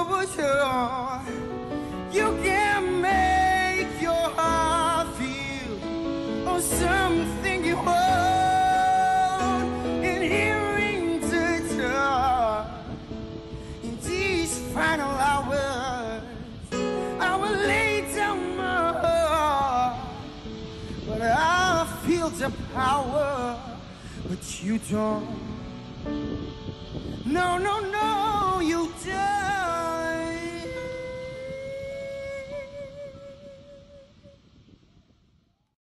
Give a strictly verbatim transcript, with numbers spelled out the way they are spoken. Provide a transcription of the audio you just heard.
for sure. You can make your heart feel oh, something you hold in hearing to touch. In these final hours, I will lay down my heart, but I feel the power, but you don't. No, no, no, you don't.